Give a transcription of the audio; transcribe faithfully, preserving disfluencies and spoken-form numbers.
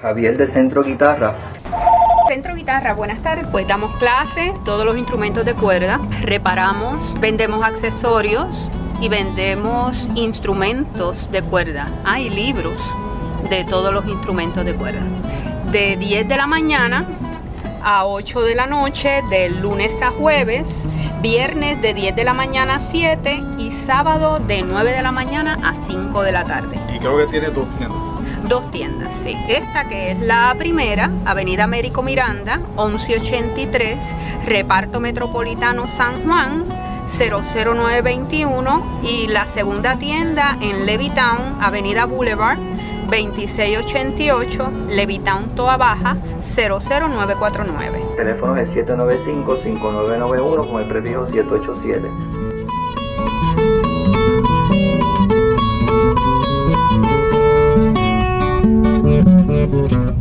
Javier de Centro Guitarra. Centro Guitarra, buenas tardes. Pues damos clases, todos los instrumentos de cuerda, reparamos, vendemos accesorios y vendemos instrumentos de cuerda. Hay libros de todos los instrumentos de cuerda. De diez de la mañana a ocho de la noche, de lunes a jueves, viernes de diez de la mañana a siete y sábado de nueve de la mañana a cinco de la tarde. Y creo que tiene dos tiendas. Dos tiendas, sí. Esta que es la primera, Avenida Américo Miranda, once ochenta y tres, Reparto Metropolitano San Juan, cero cero nueve veintiuno, y la segunda tienda en Levittown, Avenida Boulevard, veintiséis ochenta y ocho, Levittown, Toa Baja, cero cero nueve cuatro nueve. El teléfono es siete nueve cinco, cinco nueve nueve uno con el prefijo siete ocho siete. Thank you.